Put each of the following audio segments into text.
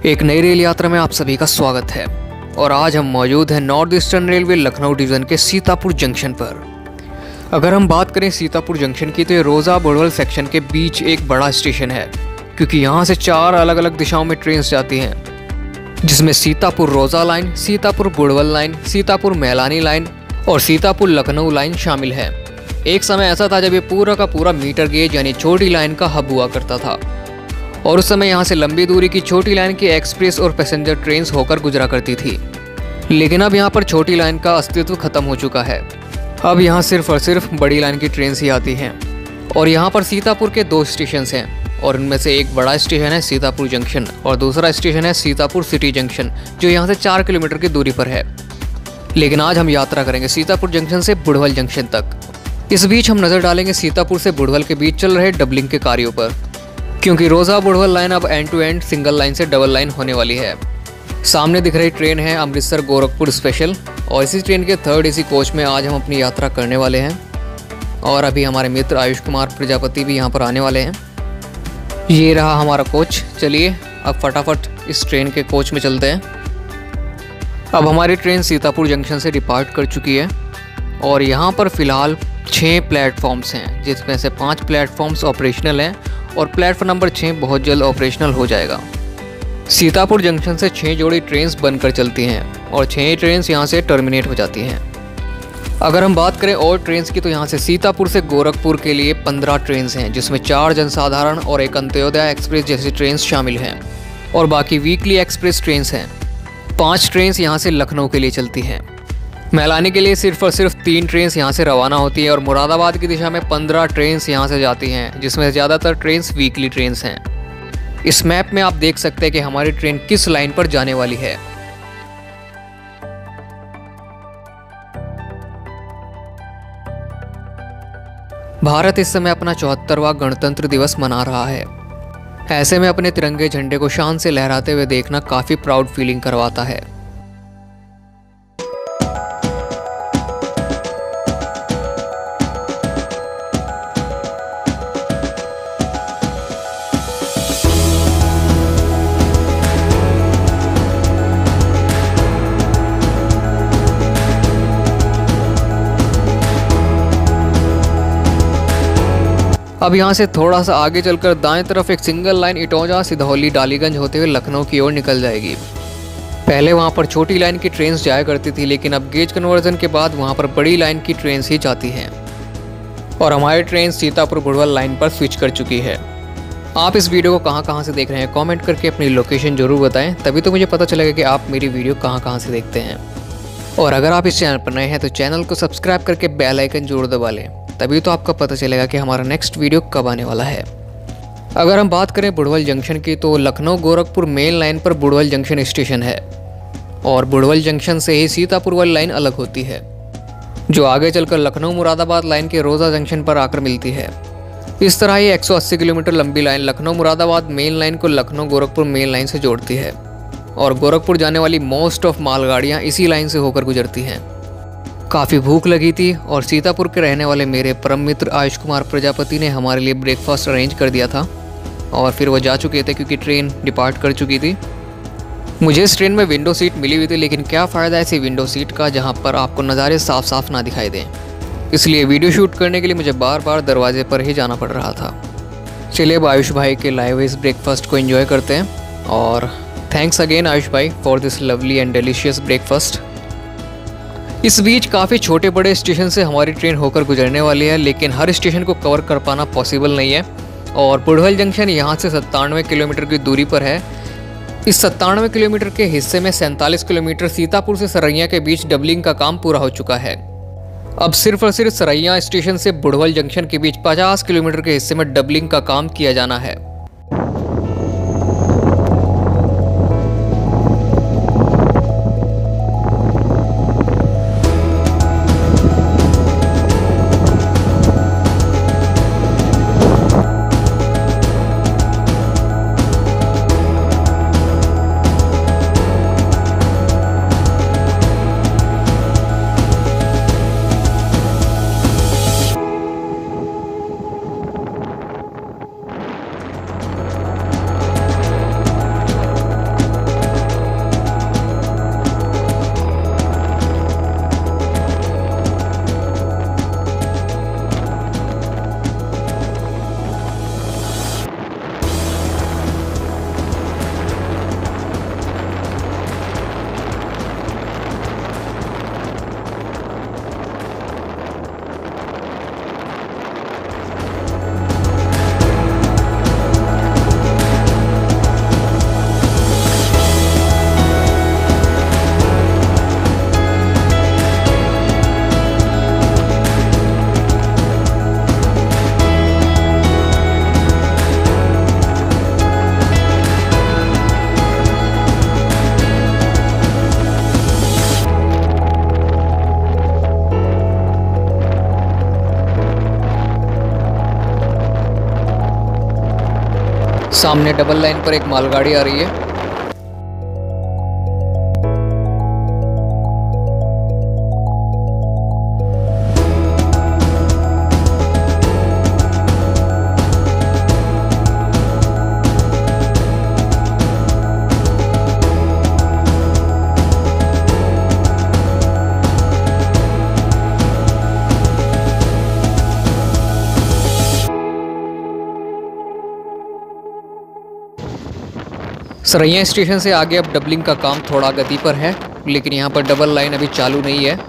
एक नई रेल यात्रा में आप सभी का स्वागत है और आज हम मौजूद हैं North Eastern Railway Lucknow division के सीतापुर जंक्शन पर। अगर हम बात करें सीतापुर जंक्शन की तो ये रोज़ा बुड़वल सेक्शन के बीच एक बड़ा स्टेशन है, क्योंकि यहाँ से 4 अलग अलग दिशाओं में ट्रेन जाती हैं, जिसमें Sitapur Roza line, Sitapur Burhwal line, Sitapur Mailani line और सीतापुर लखनऊ लाइन शामिल है। एक समय ऐसा था जब ये पूरा का पूरा मीटर गेज यानी छोटी लाइन का हब हुआ करता था और उस समय यहाँ से लंबी दूरी की छोटी लाइन की एक्सप्रेस और पैसेंजर ट्रेन होकर गुजरा करती थी। लेकिन अब यहाँ पर छोटी लाइन का अस्तित्व खत्म हो चुका है। अब यहाँ सिर्फ और सिर्फ बड़ी लाइन की ट्रेन ही आती हैं और यहाँ पर सीतापुर के 2 स्टेशन हैं और इनमें से एक बड़ा स्टेशन है सीतापुर जंक्शन और दूसरा स्टेशन है सीतापुर सिटी जंक्शन, जो यहाँ से 4 किलोमीटर की दूरी पर है। लेकिन आज हम यात्रा करेंगे सीतापुर जंक्शन से बुड़वल जंक्शन तक। इस बीच हम नज़र डालेंगे सीतापुर से बुड़वल के बीच चल रहे डबलिंग के कार्यों पर, क्योंकि रोज़ा बुड़वल लाइन अब end to end single line से डबल लाइन होने वाली है। सामने दिख रही ट्रेन है अमृतसर गोरखपुर स्पेशल और इसी ट्रेन के 3rd AC कोच में आज हम अपनी यात्रा करने वाले हैं और अभी हमारे मित्र आयुष कुमार प्रजापति भी यहाँ पर आने वाले हैं। ये रहा हमारा कोच। चलिए अब फटाफट इस ट्रेन के कोच में चलते हैं। अब हमारी ट्रेन सीतापुर जंक्शन से डिपार्ट कर चुकी है और यहाँ पर फ़िलहाल 6 प्लेटफॉर्म्स हैं, जिसमें से 5 प्लेटफॉर्म्स ऑपरेशनल हैं और प्लेटफॉर्म नंबर 6 बहुत जल्द ऑपरेशनल हो जाएगा। सीतापुर जंक्शन से 6 जोड़ी ट्रेन्स बनकर चलती हैं और 6 ट्रेन्स यहाँ से टर्मिनेट हो जाती हैं। अगर हम बात करें और ट्रेन्स की तो यहाँ से सीतापुर से गोरखपुर के लिए 15 ट्रेन्स हैं, जिसमें 4 जनसाधारण और एक अंत्योदय एक्सप्रेस जैसी ट्रेन्स शामिल हैं और बाकी वीकली एक्सप्रेस ट्रेन्स हैं। 5 ट्रेन्स यहाँ से लखनऊ के लिए चलती हैं। मैलानी के लिए सिर्फ और सिर्फ 3 ट्रेन्स यहाँ से रवाना होती हैं और मुरादाबाद की दिशा में 15 ट्रेन्स यहाँ से जाती हैं, जिसमें ज़्यादातर ट्रेन्स वीकली ट्रेन्स हैं। इस मैप में आप देख सकते हैं कि हमारी ट्रेन किस लाइन पर जाने वाली है। भारत इस समय अपना 74वां गणतंत्र दिवस मना रहा है। ऐसे में अपने तिरंगे झंडे को शान से लहराते हुए देखना काफ़ी प्राउड फीलिंग करवाता है। अब यहाँ से थोड़ा सा आगे चलकर दाएं तरफ एक सिंगल लाइन इटौजा सिधौली डालीगंज होते हुए लखनऊ की ओर निकल जाएगी। पहले वहाँ पर छोटी लाइन की ट्रेन्स जाया करती थी, लेकिन अब गेज कन्वर्जन के बाद वहाँ पर बड़ी लाइन की ट्रेन्स ही जाती हैं और हमारी ट्रेन सीतापुर बुड़वल लाइन पर स्विच कर चुकी है। आप इस वीडियो को कहाँ से देख रहे हैं कॉमेंट करके अपनी लोकेशन ज़रूर बताएँ, तभी तो मुझे पता चलेगा कि आप मेरी वीडियो कहाँ से देखते हैं। और अगर आप इस चैनल पर नए हैं तो चैनल को सब्सक्राइब करके बेल आइकन जरूर दबा लें, तभी तो आपको पता चलेगा कि हमारा नेक्स्ट वीडियो कब आने वाला है। अगर हम बात करें बुड़वल जंक्शन की तो लखनऊ गोरखपुर मेन लाइन पर बुड़वल जंक्शन स्टेशन है और बुड़वल जंक्शन से ही सीतापुर वाली लाइन अलग होती है, जो आगे चलकर लखनऊ मुरादाबाद लाइन के रोज़ा जंक्शन पर आकर मिलती है। इस तरह ये 180 किलोमीटर लंबी line Lucknow Moradabad main line को लखनऊ गोरखपुर मेन लाइन से जोड़ती है और गोरखपुर जाने वाली मोस्ट ऑफ मालगाड़ियाँ इसी लाइन से होकर गुजरती हैं। काफ़ी भूख लगी थी और सीतापुर के रहने वाले मेरे परम मित्र आयुष कुमार प्रजापति ने हमारे लिए ब्रेकफास्ट अरेंज कर दिया था और फिर वो जा चुके थे क्योंकि ट्रेन डिपार्ट कर चुकी थी। मुझे इस ट्रेन में विंडो सीट मिली हुई थी, लेकिन क्या फ़ायदा ऐसी विंडो सीट का जहां पर आपको नज़ारे साफ साफ ना दिखाई दें, इसलिए वीडियो शूट करने के लिए मुझे बार बार दरवाजे पर ही जाना पड़ रहा था। चलिए अब आयुष भाई के लाए हुए इस ब्रेकफास्ट को एंजॉय करते हैं और थैंक्स अगेन आयुष भाई for this lovely and delicious breakfast. इस बीच काफ़ी छोटे बड़े स्टेशन से हमारी ट्रेन होकर गुजरने वाली है, लेकिन हर स्टेशन को कवर कर पाना पॉसिबल नहीं है और बुड़वल जंक्शन यहाँ से 97 किलोमीटर की दूरी पर है। इस 97 किलोमीटर के हिस्से में 47 किलोमीटर सीतापुर से सरैया के बीच डबलिंग का काम पूरा हो चुका है। अब सिर्फ और सिर्फ सरैया स्टेशन से बुड़वल जंक्शन के बीच 50 किलोमीटर के हिस्से में डबलिंग का काम किया जाना है। सामने डबल लाइन पर एक मालगाड़ी आ रही है। सरैया स्टेशन से आगे अब डबलिंग का काम थोड़ा गति पर है, लेकिन यहाँ पर डबल लाइन अभी चालू नहीं है।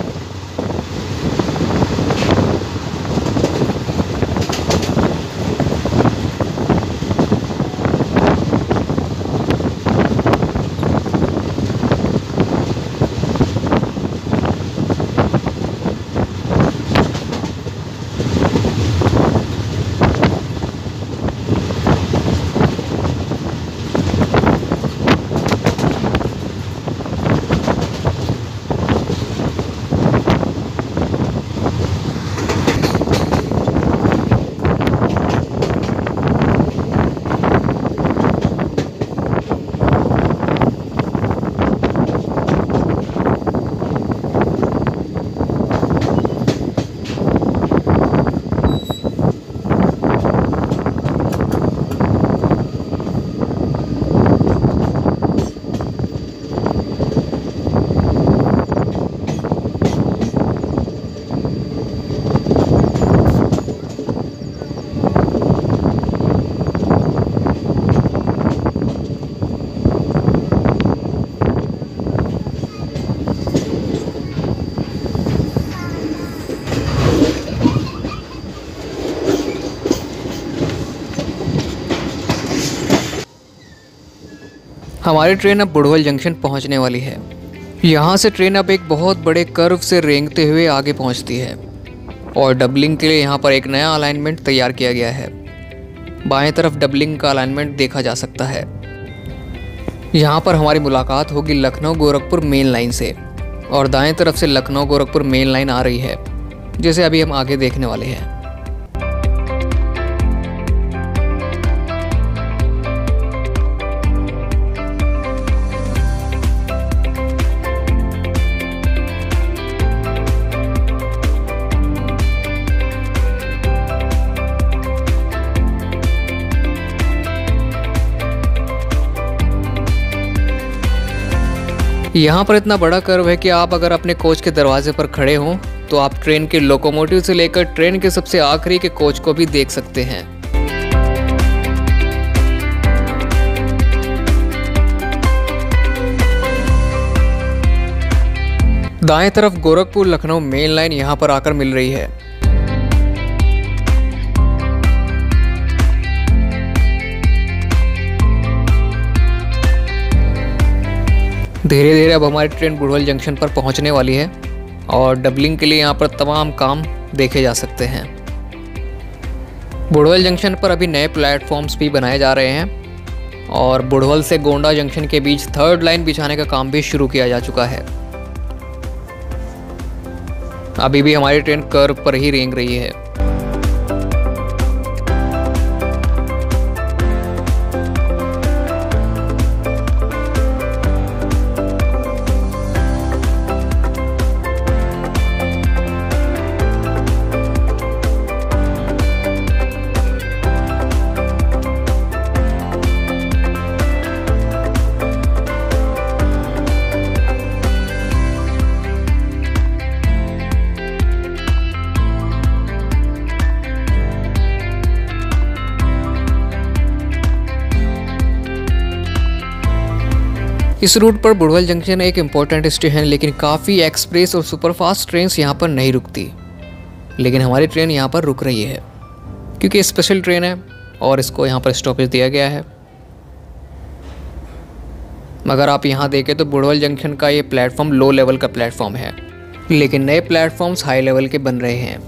हमारी ट्रेन अब बुढ़वल जंक्शन पहुंचने वाली है। यहाँ से ट्रेन अब एक बहुत बड़े कर्व से रेंगते हुए आगे पहुंचती है और डबलिंग के लिए यहाँ पर एक नया अलाइनमेंट तैयार किया गया है। बाएं तरफ डबलिंग का अलाइनमेंट देखा जा सकता है। यहाँ पर हमारी मुलाकात होगी लखनऊ गोरखपुर मेन लाइन से और दाएं तरफ से लखनऊ गोरखपुर मेन लाइन आ रही है, जिसे अभी हम आगे देखने वाले हैं। यहाँ पर इतना बड़ा कर्व है कि आप अगर अपने कोच के दरवाजे पर खड़े हों तो आप ट्रेन के लोकोमोटिव से लेकर ट्रेन के सबसे आखिरी के कोच को भी देख सकते हैं। दाएं तरफ गोरखपुर लखनऊ मेन लाइन यहाँ पर आकर मिल रही है। धीरे धीरे अब हमारी ट्रेन बुढ़वल जंक्शन पर पहुंचने वाली है और डबलिंग के लिए यहाँ पर तमाम काम देखे जा सकते हैं। बुढ़वल जंक्शन पर अभी नए प्लेटफॉर्म्स भी बनाए जा रहे हैं और बुढ़वल से गोंडा जंक्शन के बीच थर्ड लाइन बिछाने का काम भी शुरू किया जा चुका है। अभी भी हमारी ट्रेन कर्व पर ही रेंग रही है। इस रूट पर बुढ़वल जंक्शन एक इम्पोर्टेंट स्टेशन है, लेकिन काफ़ी एक्सप्रेस और सुपरफास्ट ट्रेन्स यहाँ पर नहीं रुकती। लेकिन हमारी ट्रेन यहाँ पर रुक रही है क्योंकि स्पेशल ट्रेन है और इसको यहाँ पर स्टॉपेज दिया गया है। मगर आप यहाँ देखें तो बुढ़वल जंक्शन का ये प्लेटफॉर्म लो लेवल का प्लेटफॉर्म है, लेकिन नए प्लेटफॉर्म्स हाई लेवल के बन रहे हैं।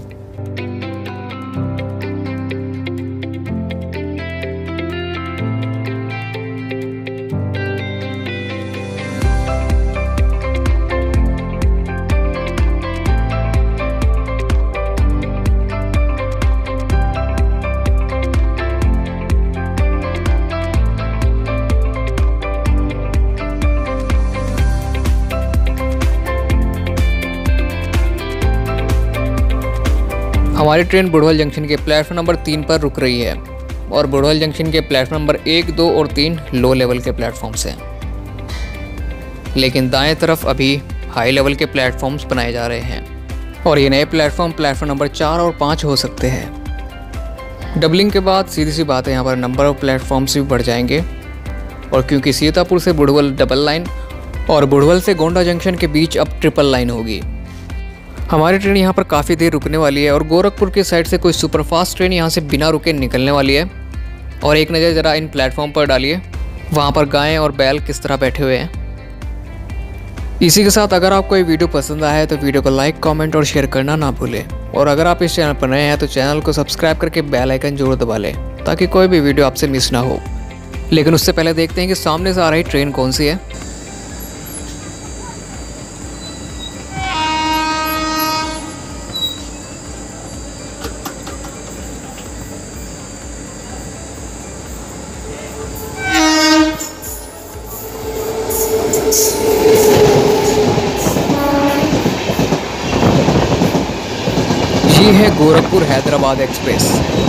हमारी ट्रेन बुढ़वल जंक्शन के प्लेटफॉर्म नंबर 3 पर रुक रही है और बुढ़वल जंक्शन के प्लेटफॉर्म नंबर 1, 2 और 3 लो लेवल के प्लेटफॉर्म्स हैं, लेकिन दाएं तरफ अभी हाई लेवल के प्लेटफॉर्म्स बनाए जा रहे हैं और ये नए प्लेटफॉर्म नंबर 4 और 5 हो सकते हैं। डबलिंग के बाद सीधी सी बात है, यहाँ पर नंबर ऑफ प्लेटफॉर्म्स भी बढ़ जाएंगे और क्योंकि सीतापुर से बुढ़वल डबल लाइन और बुढ़वल से गोंडा जंक्शन के बीच अब ट्रिपल लाइन होगी। हमारी ट्रेन यहाँ पर काफ़ी देर रुकने वाली है और गोरखपुर की साइड से कोई सुपरफास्ट ट्रेन यहाँ से बिना रुके निकलने वाली है। और एक नज़र ज़रा इन प्लेटफॉर्म पर डालिए, वहाँ पर गायें और बैल किस तरह बैठे हुए हैं। इसी के साथ अगर आपको ये वीडियो पसंद आया है तो वीडियो को लाइक, कमेंट और शेयर करना ना भूलें और अगर आप इस चैनल पर नए हैं तो चैनल को सब्सक्राइब करके बेल आइकन जरूर दबा लें ताकि कोई भी वीडियो आपसे मिस ना हो। लेकिन उससे पहले देखते हैं कि सामने से आ रही ट्रेन कौन सी है। ये है गोरखपुर हैदराबाद एक्सप्रेस।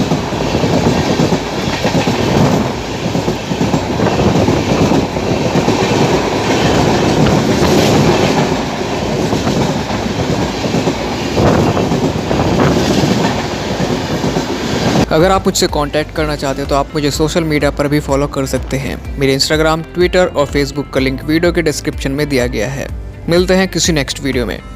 अगर आप मुझसे कांटेक्ट करना चाहते हो तो आप मुझे सोशल मीडिया पर भी फॉलो कर सकते हैं। मेरे इंस्टाग्राम, ट्विटर और फेसबुक का लिंक वीडियो के डिस्क्रिप्शन में दिया गया है। मिलते हैं किसी नेक्स्ट वीडियो में।